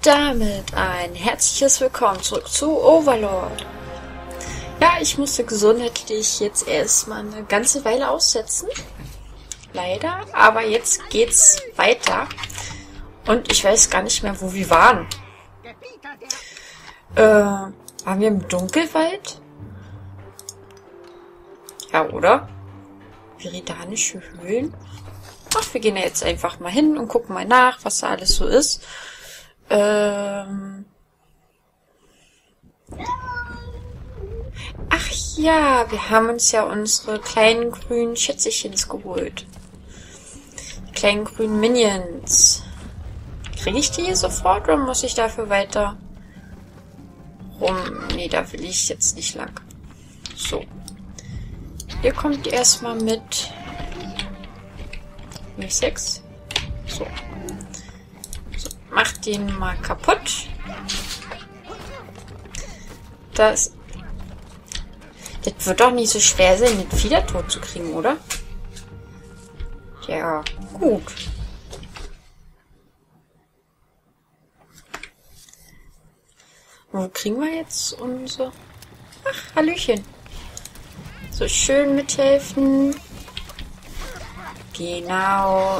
damit ein herzliches Willkommen zurück zu Overlord. Ja, ich musste gesundheitlich jetzt erstmal eine ganze Weile aussetzen. Leider, aber jetzt geht's weiter. Und ich weiß gar nicht mehr, wo wir waren. Waren wir im Dunkelwald? Ja, oder? Viridanische Höhlen? Ach, wir gehen ja jetzt einfach mal hin und gucken mal nach, was da alles so ist. Ach ja, wir haben uns ja unsere kleinen grünen Schätzchens geholt. Die kleinen grünen Minions. Kriege ich die sofort oder muss ich dafür weiter rum? Nee, da will ich jetzt nicht lang. So. Ihr kommt erstmal mit. Nicht 6. So. Macht den mal kaputt. Das wird doch nicht so schwer sein, den Fieder tot zu kriegen, oder? Ja, gut. Wo kriegen wir jetzt unsere... Ach, Hallöchen. So schön mithelfen. Genau,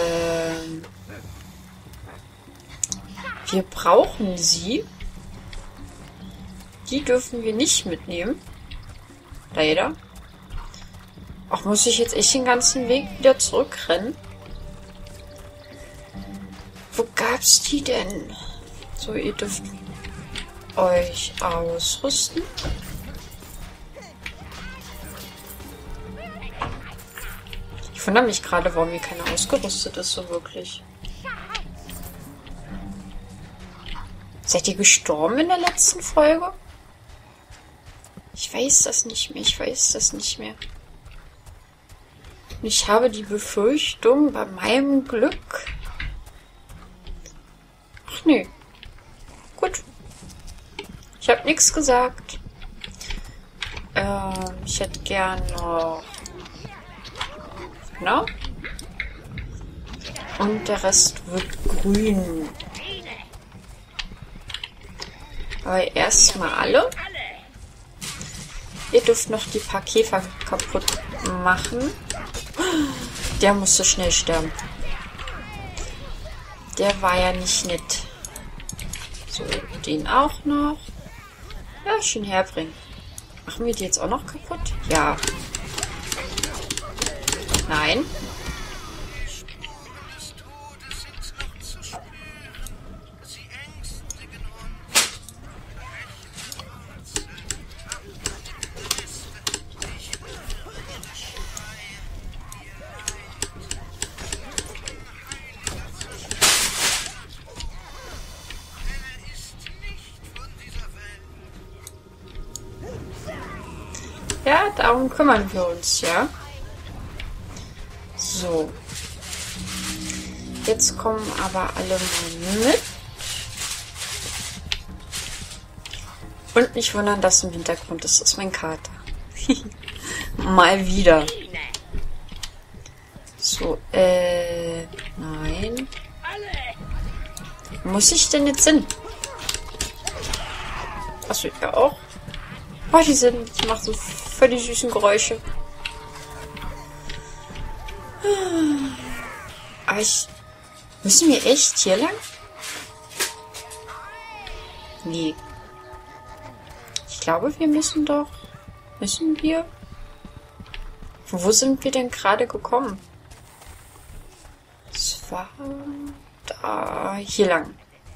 wir brauchen sie. Die dürfen wir nicht mitnehmen. Leider. Ach, muss ich jetzt echt den ganzen Weg wieder zurückrennen? Wo gab's die denn? So, ihr dürft euch ausrüsten. Ich wundere mich gerade, warum hier keiner ausgerüstet ist, so wirklich. Seid ihr gestorben in der letzten Folge? Ich weiß das nicht mehr, Und ich habe die Befürchtung, bei meinem Glück... Ach nee. Gut. Ich habe nichts gesagt. Ich hätte gern noch... Genau. Und der Rest wird grün. Aber erstmal alle. Ihr dürft noch die paar Käfer kaputt machen. Der musste schnell sterben. Der war ja nicht nett. So, den auch noch. Ja, schön herbringen. Machen wir die jetzt auch noch kaputt? Ja. Nein. Ja, darum kümmern wir uns, ja. So. Jetzt kommen aber alle mal mit. Und nicht wundern, dass im Hintergrund ist. Das ist mein Kater. Mal wieder. So, nein. Wo muss ich denn jetzt hin? Achso, ja auch. Oh, die machen so völlig süßen Geräusche. Aber müssen wir echt hier lang? Nee. Ich glaube, wir müssen doch... Müssen wir? Wo sind wir denn gerade gekommen? Es war... Da... Hier lang.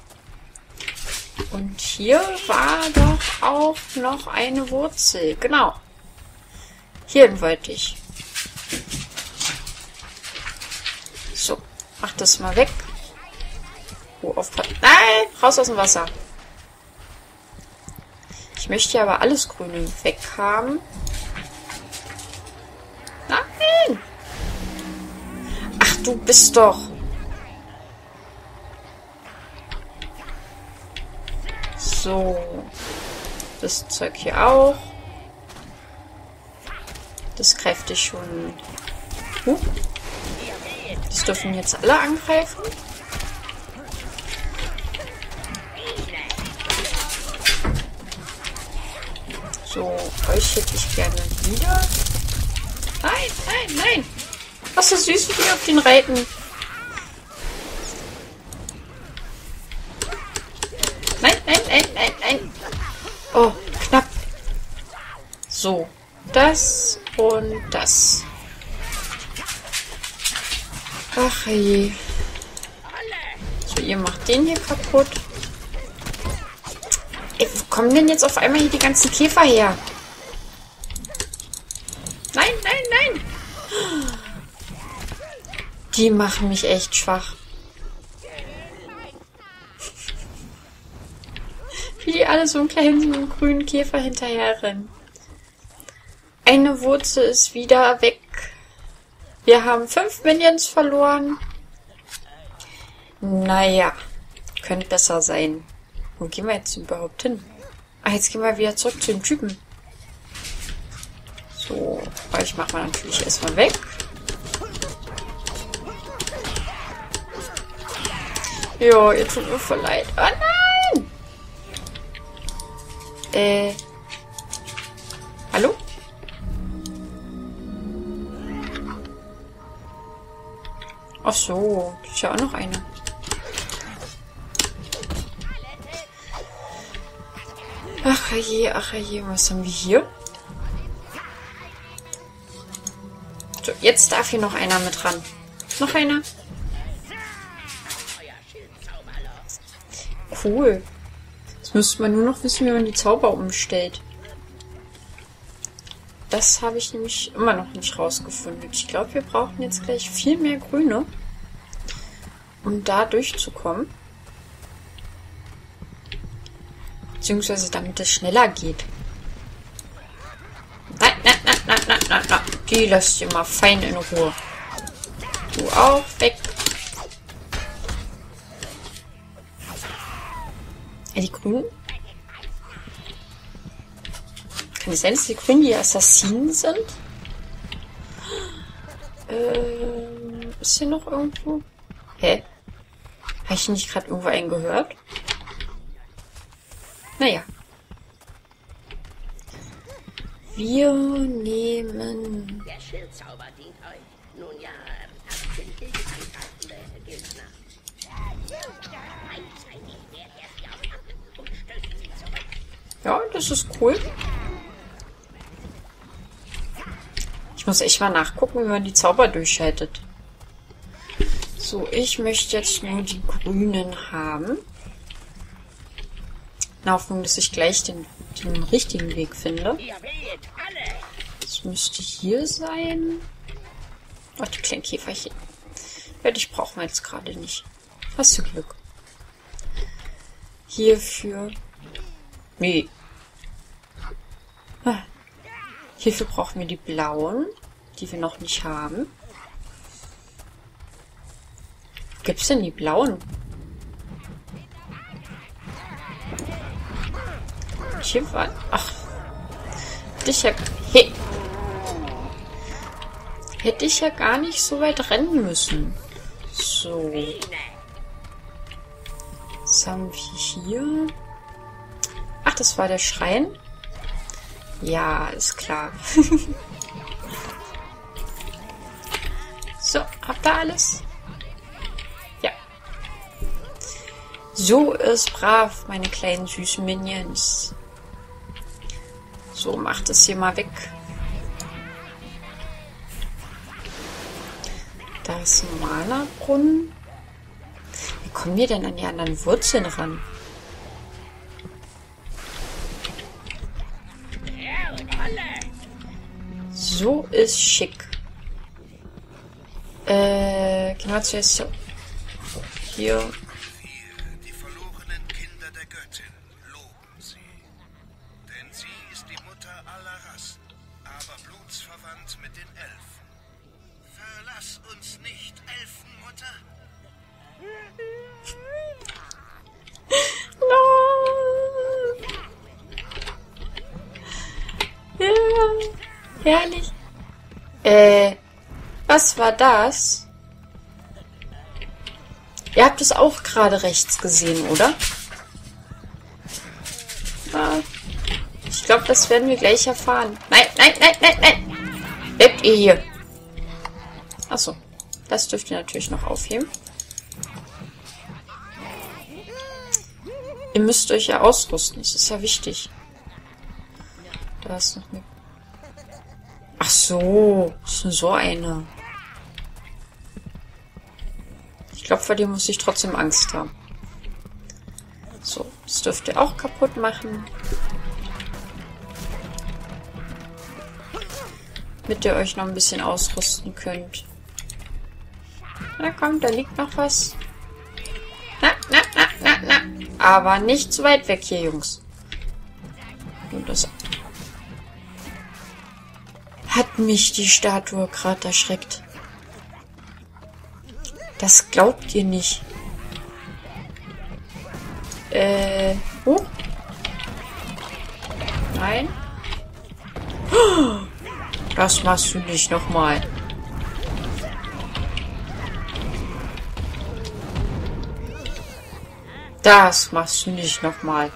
Und hier war doch auch noch eine Wurzel. Genau. Hierhin wollte ich. So, mach das mal weg. Oh, aufpassen. Nein, raus aus dem Wasser. Ich möchte aber alles Grüne weghaben. Nein! Ach, du bist doch... So. Das Zeug hier auch. Das greift dich schon. Das dürfen jetzt alle angreifen. So, euch hätte ich gerne wieder. Nein, nein, nein. Was ist süß, wie die auf den reiten. Nein, nein, nein, nein, nein. Oh, knapp. So, das und das. Ach je. So, ihr macht den hier kaputt. Ey, wo kommen denn jetzt auf einmal hier die ganzen Käfer her? Nein, nein, nein. Die machen mich echt schwach. Wie die alle so einen kleinen grünen Käfer hinterherrennen. Eine Wurzel ist wieder weg. Wir haben 5 Minions verloren. Naja, könnte besser sein. Wo gehen wir jetzt überhaupt hin? Ah, jetzt gehen wir wieder zurück zu den Typen. So, euch machen wir natürlich erstmal weg. Jo, ihr tut mir voll leid. Oh nein! Hallo? Ach so, ist ja auch noch eine. Ach je, was haben wir hier? So, jetzt darf hier noch einer mit ran. Noch einer? Cool. Jetzt müsste man nur noch wissen, wie man die Zauber umstellt. Das habe ich nämlich immer noch nicht rausgefunden. Ich glaube, wir brauchen jetzt gleich viel mehr Grüne, um da durchzukommen. Beziehungsweise damit es schneller geht. Nein, nein, nein, nein, nein, nein, nein. Die lasst ihr mal fein in Ruhe. Du auch, weg. Ja, die Grünen? Kann es sein, dass die Grünen die Assassinen sind? Ist hier noch irgendwo? Hä? Habe ich nicht gerade irgendwo einen gehört? Naja. Wir nehmen... Der Schildzauber dient euch. Nun ja, absichtlich angreifende Gegner. Gleichzeitig wehrt er sie auch ab und stößt sie zurück. Ja, das ist cool. Ich muss echt mal nachgucken, wie man die Zauber durchschaltet. So, ich möchte jetzt nur die Grünen haben. In Hoffnung, dass ich gleich den richtigen Weg finde. Das müsste hier sein. Ach, die kleinen Käferchen. Ja, die brauchen wir jetzt gerade nicht. Hast du Glück. Hierfür... Nee. Ah. Hierfür brauchen wir die blauen, die wir noch nicht haben. Gibt's denn die blauen? Hier war... Ach. Hätte ich ja... Hey. Hätte ich ja gar nicht so weit rennen müssen. So. Was haben wir hier? Ach, das war der Schrein? Ja, ist klar. So, habt ihr alles? Ja. So ist brav, meine kleinen süßen Minions. So, macht es hier mal weg. Da ist ein Mana-Brunnen. Wie kommen wir denn an die anderen Wurzeln ran? So ist schick. Gehen wir zuerst so. Hier. Die verlorenen Kinder der Göttin loben sie. Denn sie ist die Mutter aller Rassen, aber blutsverwandt mit den Elfen. Verlass uns nicht, Elfenmutter. No. Ja, herrlich. Was war das? Ihr habt es auch gerade rechts gesehen, oder? Ah, ich glaube, das werden wir gleich erfahren. Nein, nein, nein, nein, nein! Bleibt ihr hier! Achso, das dürft ihr natürlich noch aufheben. Ihr müsst euch ja ausrüsten, das ist ja wichtig. Da ist noch eine... Ach so, ist nur so eine. Ich glaube, vor dem muss ich trotzdem Angst haben. So, das dürft ihr auch kaputt machen. Damit ihr euch noch ein bisschen ausrüsten könnt. Na komm, da liegt noch was. Na, na, na, na, na. Aber nicht zu weit weg hier, Jungs. Und das hat mich die Statue gerade erschreckt. Das glaubt ihr nicht. Nein. Das machst du nicht nochmal. Das machst du nicht nochmal.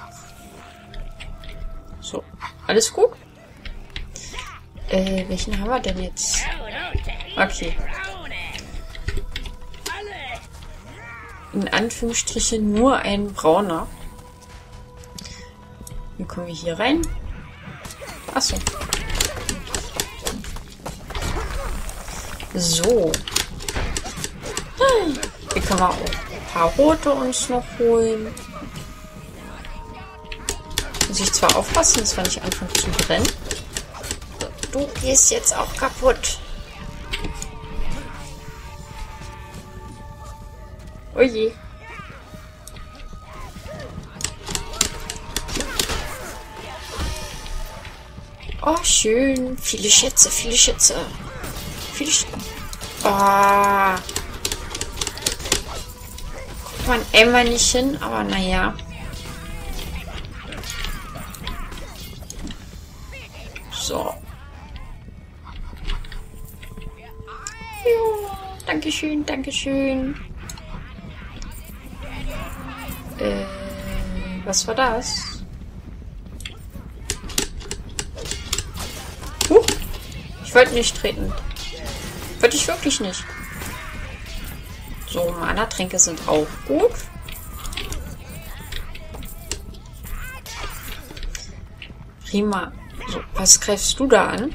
So, alles gut? Welchen haben wir denn jetzt? Okay. In Anführungsstrichen nur ein brauner. Wie kommen wir hier rein? Achso. So. Hier können wir auch ein paar rote uns noch holen. Muss ich zwar aufpassen, dass wir nicht anfangen zu brennen. Du gehst jetzt auch kaputt. Oh je. Oh, schön. Viele Schätze, viele Schätze. Viele Schätze. Ah. Guckt man einmal nicht hin, aber naja. So. Jo, Dankeschön, Dankeschön. Was war das? Ich wollte nicht treten. Wollte ich wirklich nicht. So, Mana-Tränke sind auch gut. Prima. So, was greifst du da an?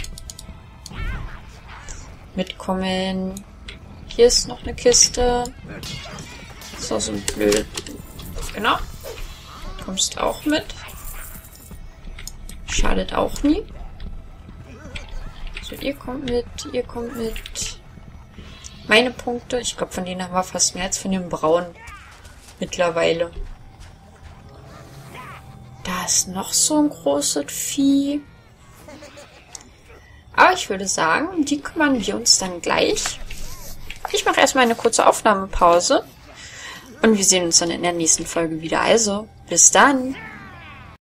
Mitkommen. Hier ist noch eine Kiste. So, so ein blöd. Genau. Kommst auch mit. Schadet auch nie. So, ihr kommt mit. Ihr kommt mit. Meine Punkte. Ich glaube, von denen haben wir fast mehr als von dem Braun. Mittlerweile. Da ist noch so ein großes Vieh. Aber ich würde sagen, um die kümmern wir uns dann gleich. Ich mache erstmal eine kurze Aufnahmepause. Und wir sehen uns dann in der nächsten Folge wieder. Also, bis dann.